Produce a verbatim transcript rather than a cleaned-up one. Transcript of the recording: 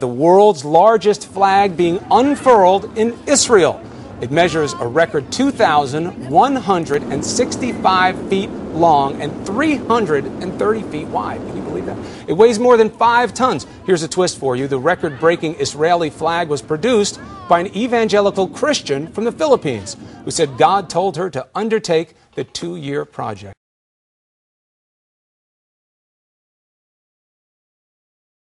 the world's largest flag being unfurled in Israel. It measures a record two thousand one hundred sixty-five feet long and three hundred thirty feet wide. Can you believe that? It weighs more than five tons. Here's a twist for you. The record-breaking Israeli flag was produced by an evangelical Christian from the Philippines who said God told her to undertake the two-year project.